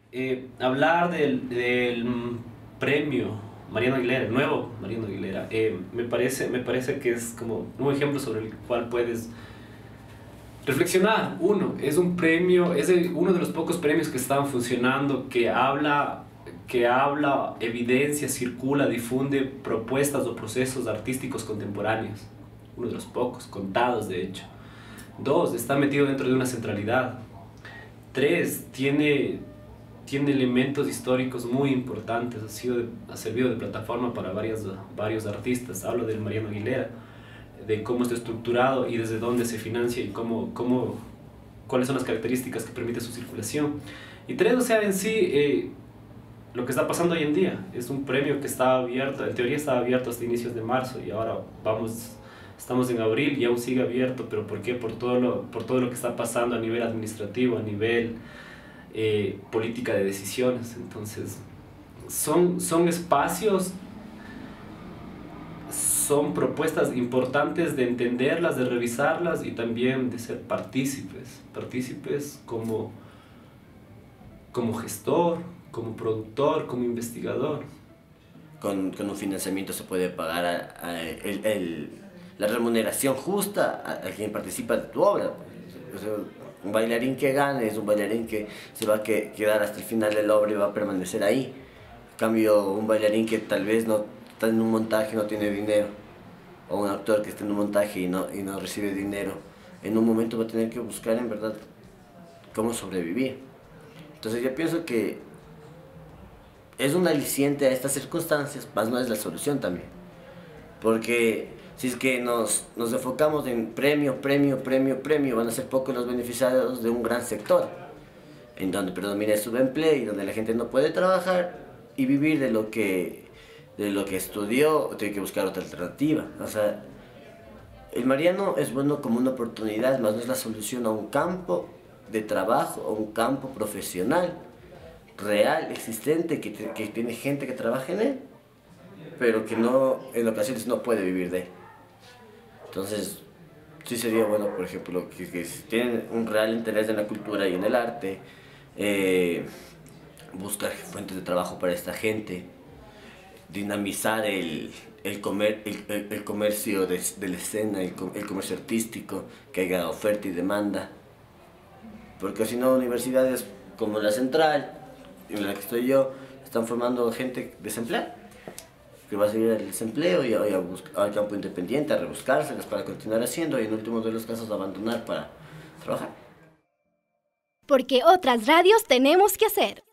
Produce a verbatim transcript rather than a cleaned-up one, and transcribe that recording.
Eh, hablar del, del premio Mariano Aguilera, el nuevo Mariano Aguilera, eh, me parece, me parece que es como un ejemplo sobre el cual puedes reflexionar. Uno, es un premio, es el- uno de los pocos premios que están funcionando, que habla, que habla, evidencia, circula, difunde propuestas o procesos artísticos contemporáneos. Uno de los pocos, contados de hecho. Dos, está metido dentro de una centralidad. Tres, tiene, tiene elementos históricos muy importantes, ha, sido de- ha servido de plataforma para varias, varios artistas. Hablo del Mariano Aguilera, de cómo está estructurado y desde dónde se financia y cómo, cómo, cuáles son las características que permite su circulación. Y tres, o sea, en sí, eh, lo que está pasando hoy en día es un premio que está abierto, en teoría estaba abierto hasta inicios de marzo y ahora vamos, estamos en abril y aún sigue abierto, pero ¿por qué? Por todo lo, por todo lo que está pasando a nivel administrativo, a nivel eh, política de decisiones. Entonces, son, son espacios, son propuestas importantes de entenderlas, de revisarlas y también de ser partícipes, partícipes como, como gestor, como productor, como investigador. Con, con un financiamiento se puede pagar a- a el- el- la remuneración justa a, a quien participa de tu obra. O sea, un bailarín que gane es un bailarín que se va a que- quedar hasta el final de la obra y va a permanecer ahí. En cambio, un bailarín que tal vez no está en un montaje y no tiene dinero, o un actor que está en un montaje y no, y no recibe dinero, en un momento va a tener que buscar en verdad cómo sobrevivir. Entonces yo pienso que es un aliciente a estas circunstancias, más no es la solución también. Porque si es que nos, nos enfocamos en premio, premio, premio, premio, van a ser pocos los beneficiados de un gran sector, en donde predomina el subempleo y donde la gente no puede trabajar y vivir de lo que, de lo que estudió, tiene que buscar otra alternativa. O sea, el Mariano es bueno como una oportunidad, más no es la solución a un campo de trabajo, a un campo profesional real, existente, que, te- que tiene gente que trabaja en él, pero que no, en ocasiones no puede vivir de él. Entonces, sí sería bueno, por ejemplo, que, que si tienen un real interés en la cultura y en el arte, eh, buscar fuentes de trabajo para esta gente, dinamizar el, el, comer, el, el- el comercio de, de la escena, el, co- el comercio artístico, que haya oferta y demanda. Porque si no, universidades como la Central, en la que estoy yo, están formando gente desempleada, que va a seguir el desempleo y, y a buscar, al campo independiente, a rebuscárselas para continuar haciendo y en último de los casos abandonar para trabajar. Porque otras radios tenemos que hacer.